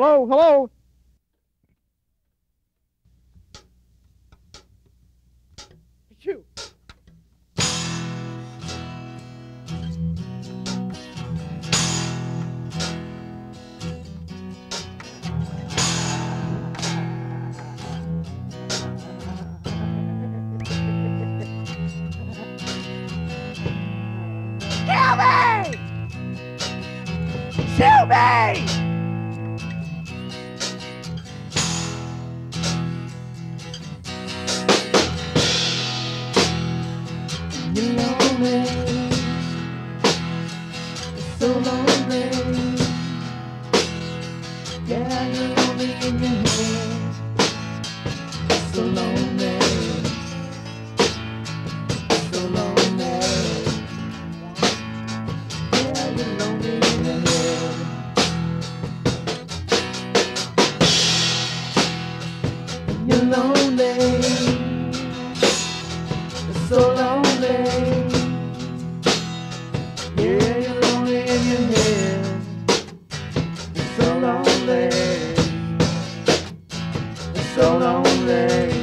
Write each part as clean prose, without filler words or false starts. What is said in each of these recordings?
Hello, hello. Shoot. Kill me! Shoot me! You're lonely, so lonely. Yeah, you're lonely in your head, so lonely, so lonely. Yeah, you're lonely in your head. You're lonely, so lonely. Yeah, you're lonely in your head. You're so lonely. You're so lonely.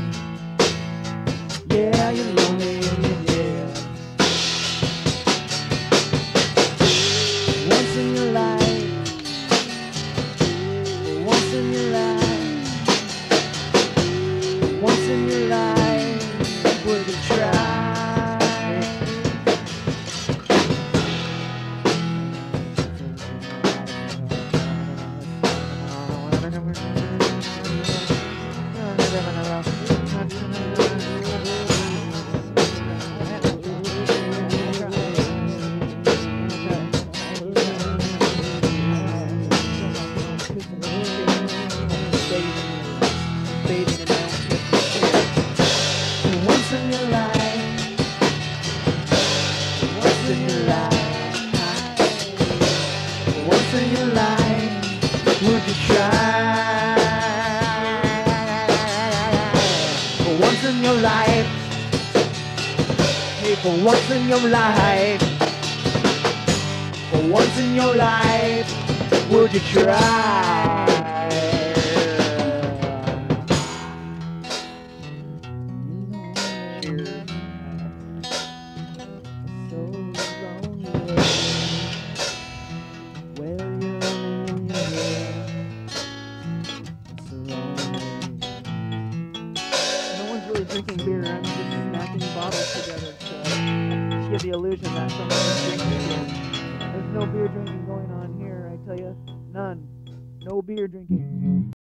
Yeah, you're lonely in your head. Once in your life. Once in your life. Once in your life. Would you try? Once in your life, once in your life, once in your life, would you try? For once in your life, hey, for once in your life, for once in your life, would you try? Drinking beer, I'm just smacking bottles together to give the illusion that someone's drinking beer. There's no beer drinking going on here, I tell you. None. No beer drinking.